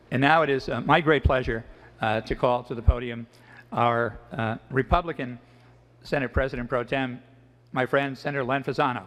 And now it is my great pleasure to call to the podium our Republican Senate President Pro Tem, my friend Senator Len Fasano.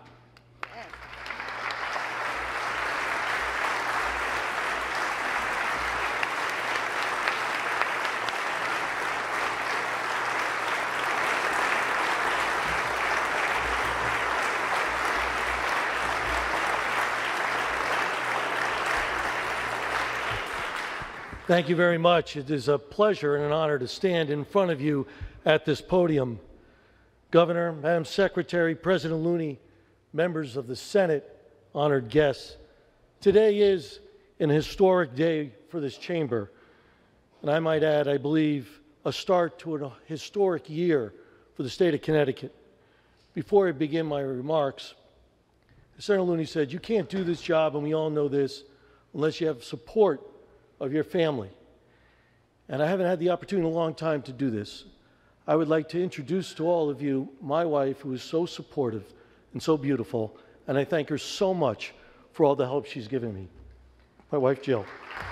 Thank you very much. It is a pleasure and an honor to stand in front of you at this podium. Governor, Madam Secretary, President Looney, members of the Senate, honored guests. Today is an historic day for this chamber. And I might add, I believe, a start to a historic year for the state of Connecticut. Before I begin my remarks, Senator Looney said, you can't do this job, and we all know this, unless you have support of your family. And I haven't had the opportunity in a long time to do this. I would like to introduce to all of you my wife, who is so supportive and so beautiful, and I thank her so much for all the help she's given me. My wife, Jill.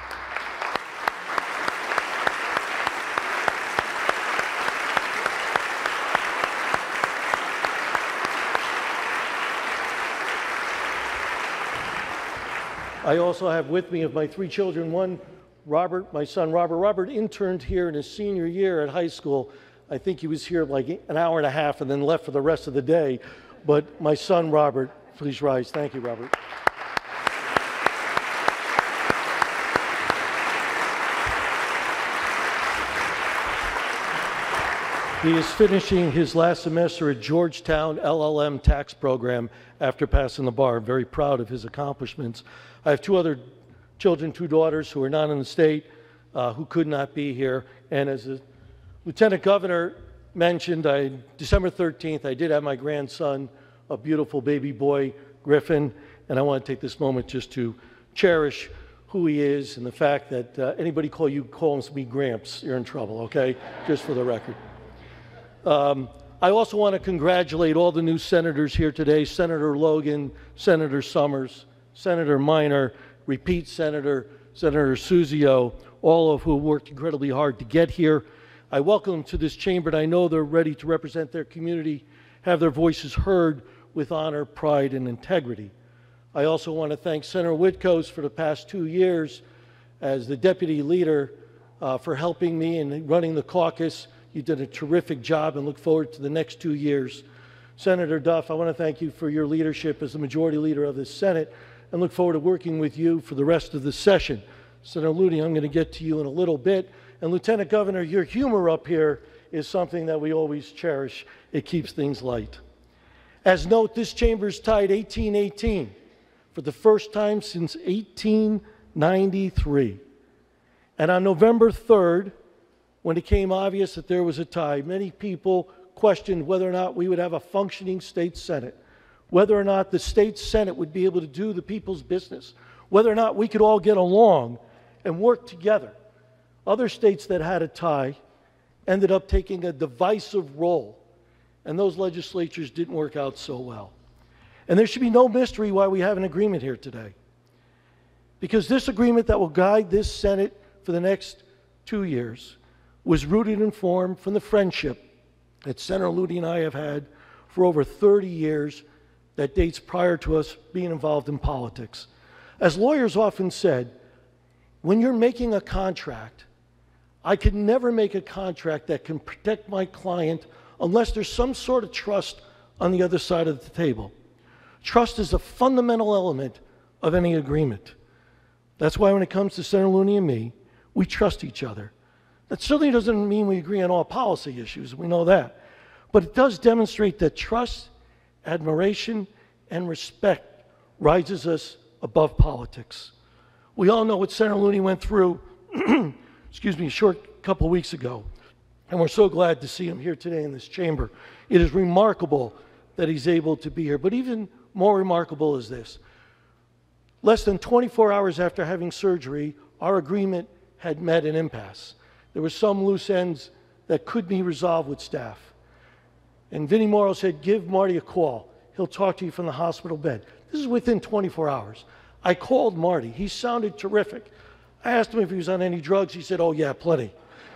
I also have with me of my three children, one, Robert, my son Robert. Robert interned here in his senior year at high school. I think he was here like an hour and a half and then left for the rest of the day. But my son Robert, please rise. Thank you, Robert. He is finishing his last semester at Georgetown LLM tax program after passing the bar. I'm very proud of his accomplishments. I have two other children, two daughters who are not in the state, who could not be here. And as the Lieutenant Governor mentioned, December 13th, I did have my grandson, a beautiful baby boy, Griffin, and I want to take this moment just to cherish who he is and the fact that anybody calls me Gramps, you're in trouble, okay? Just for the record. I also want to congratulate all the new senators here today, Senator Logan, Senator Summers, Senator Minor, repeat Senator Suzio, all of who worked incredibly hard to get here. I welcome them to this chamber, and I know they're ready to represent their community, have their voices heard with honor, pride, and integrity. I also want to thank Senator Witkos for the past 2 years as the deputy leader for helping me in running the caucus. You did a terrific job and look forward to the next 2 years. Senator Duff, I want to thank you for your leadership as the majority leader of the Senate and look forward to working with you for the rest of the session. Senator Looney, I'm going to get to you in a little bit. And Lieutenant Governor, your humor up here is something that we always cherish. It keeps things light. As note, this chamber is tied 18-18 for the first time since 1893. And on November 3rd, when it became obvious that there was a tie, many people questioned whether or not we would have a functioning state Senate, whether or not the state Senate would be able to do the people's business, whether or not we could all get along and work together. Other states that had a tie ended up taking a divisive role, and those legislatures didn't work out so well. And there should be no mystery why we have an agreement here today. Because this agreement that will guide this Senate for the next 2 years was rooted and formed from the friendship that Senator Looney and I have had for over 30 years that dates prior to us being involved in politics. As lawyers often said, when you're making a contract, I could never make a contract that can protect my client unless there's some sort of trust on the other side of the table. Trust is a fundamental element of any agreement. That's why when it comes to Senator Looney and me, we trust each other. That certainly doesn't mean we agree on all policy issues, we know that. But it does demonstrate that trust, admiration, and respect rises us above politics. We all know what Senator Looney went through, excuse me, a short couple of weeks ago. And we're so glad to see him here today in this chamber. It is remarkable that he's able to be here. But even more remarkable is this. Less than 24 hours after having surgery, our agreement had met an impasse. There were some loose ends that could be resolved with staff. And Vinnie Morrow said, give Marty a call. He'll talk to you from the hospital bed. This is within 24 hours. I called Marty. He sounded terrific. I asked him if he was on any drugs. He said, oh, yeah, plenty.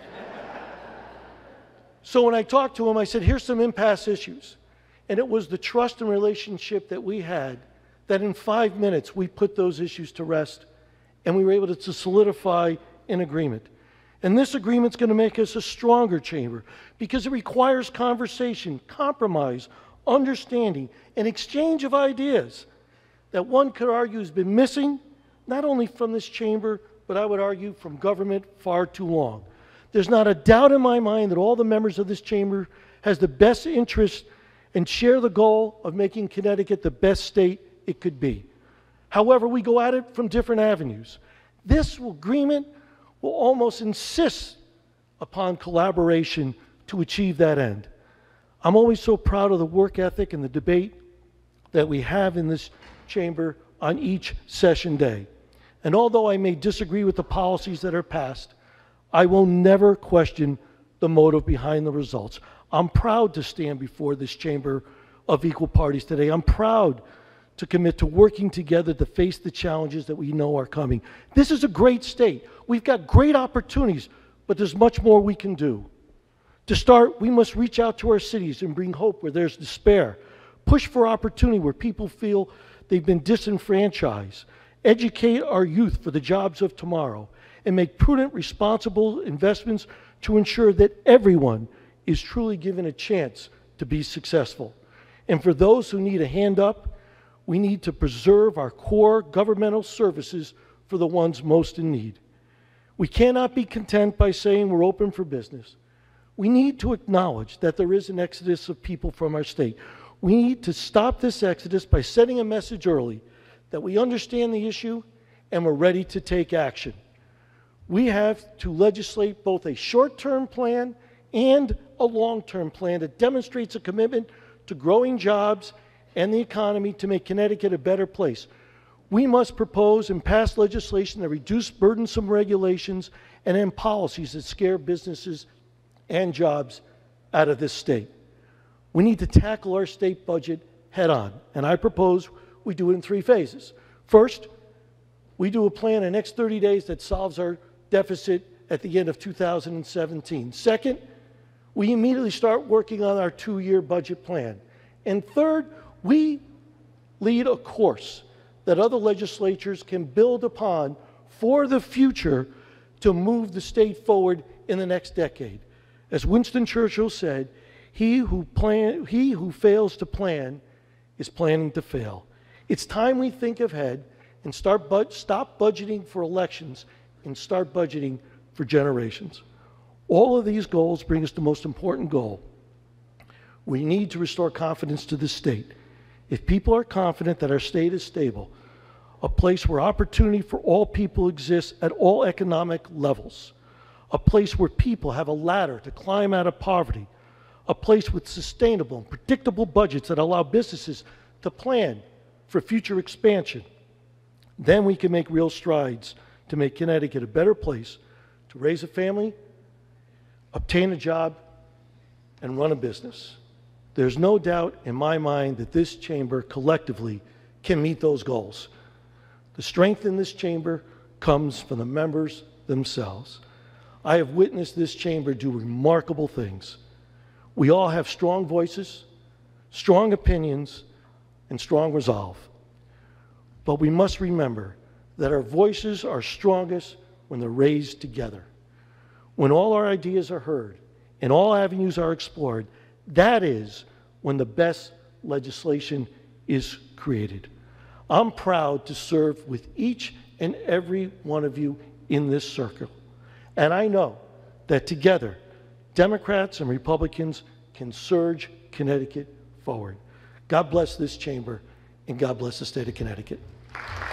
So when I talked to him, I said, here's some impasse issues. And it was the trust and relationship that we had that in 5 minutes we put those issues to rest and we were able to solidify an agreement. And this agreement's going to make us a stronger chamber because it requires conversation, compromise, understanding, and exchange of ideas that one could argue has been missing, not only from this chamber, but I would argue from government far too long. There's not a doubt in my mind that all the members of this chamber has the best interest and share the goal of making Connecticut the best state it could be. However, we go at it from different avenues. This agreement will almost insist upon collaboration to achieve that end. I'm always so proud of the work ethic and the debate that we have in this chamber on each session day. And although I may disagree with the policies that are passed, I will never question the motive behind the results. I'm proud to stand before this chamber of equal parties today. I'm proud to commit to working together to face the challenges that we know are coming. This is a great state. We've got great opportunities, but there's much more we can do. To start, we must reach out to our cities and bring hope where there's despair. Push for opportunity where people feel they've been disenfranchised. Educate our youth for the jobs of tomorrow. And make prudent, responsible investments to ensure that everyone is truly given a chance to be successful. And for those who need a hand up, we need to preserve our core governmental services for the ones most in need. We cannot be content by saying we're open for business. We need to acknowledge that there is an exodus of people from our state. We need to stop this exodus by sending a message early that we understand the issue and we're ready to take action. We have to legislate both a short-term plan and a long-term plan that demonstrates a commitment to growing jobs and the economy to make Connecticut a better place. We must propose and pass legislation that reduce burdensome regulations and end policies that scare businesses and jobs out of this state. We need to tackle our state budget head on, and I propose we do it in 3 phases. First, we do a plan in the next 30 days that solves our deficit at the end of 2017. Second, we immediately start working on our 2-year budget plan. And third, we lead a course that other legislatures can build upon for the future to move the state forward in the next decade. As Winston Churchill said, he who fails to plan is planning to fail. It's time we think ahead and stop budgeting for elections and start budgeting for generations. All of these goals bring us to the most important goal. We need to restore confidence to the state. If people are confident that our state is stable, a place where opportunity for all people exists at all economic levels, a place where people have a ladder to climb out of poverty, a place with sustainable and predictable budgets that allow businesses to plan for future expansion, then we can make real strides to make Connecticut a better place to raise a family, obtain a job, and run a business. There's no doubt in my mind that this chamber collectively can meet those goals. The strength in this chamber comes from the members themselves. I have witnessed this chamber do remarkable things. We all have strong voices, strong opinions, and strong resolve. But we must remember that our voices are strongest when they're raised together. When all our ideas are heard and all avenues are explored, that is when the best legislation is created. I'm proud to serve with each and every one of you in this circle. And I know that together, Democrats and Republicans can surge Connecticut forward. God bless this chamber, and God bless the state of Connecticut.